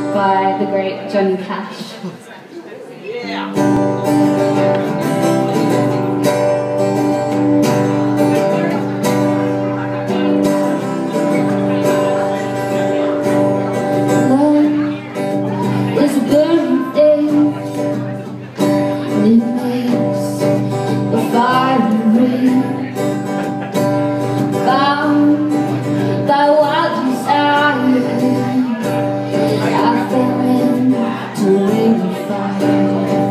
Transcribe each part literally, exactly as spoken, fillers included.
by the great Johnny Cash. Love is a burning thing, and it makes a fire ring. Bound by wild desire, I fell into a ring of fire.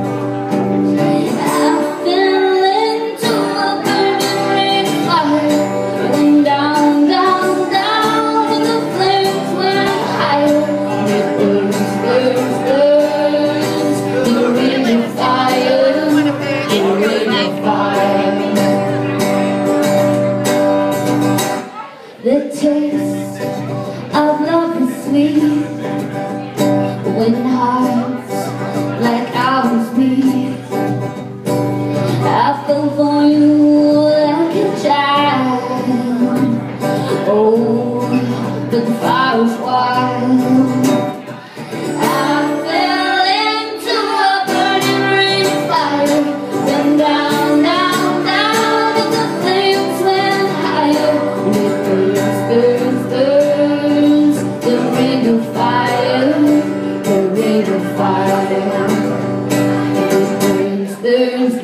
I fell into a burning ring of fire. Went down, down, down, and the flames went higher. And it burns, burns, burns, in a ring of fire, in a ring of fire. The taste of love is sweet when hearts like ours meet. I fell for you like a child. Oh, but the fire was wild. I fell into a burning ring of fire. Went down, down, down, and the flames went higher. And it burns, burns, burns, the ring of fire, the ring of fire. It burns, burns,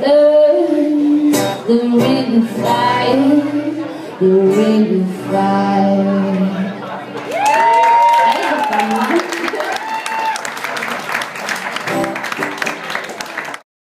burns, the ring of fire, the ring of fire.